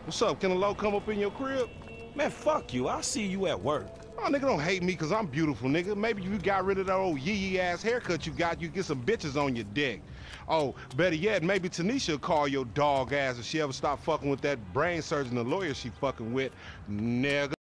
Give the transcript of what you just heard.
What's up? Can a low come up in your crib? Man, fuck you. I'll see you at work. Oh, nigga, don't hate me because I'm beautiful, nigga. Maybe if you got rid of that old yee-yee-ass haircut you got, you get some bitches on your dick. Oh, better yet, maybe Tanisha will call your dog ass if she ever stop fucking with that brain surgeon, the lawyer she fucking with, nigga.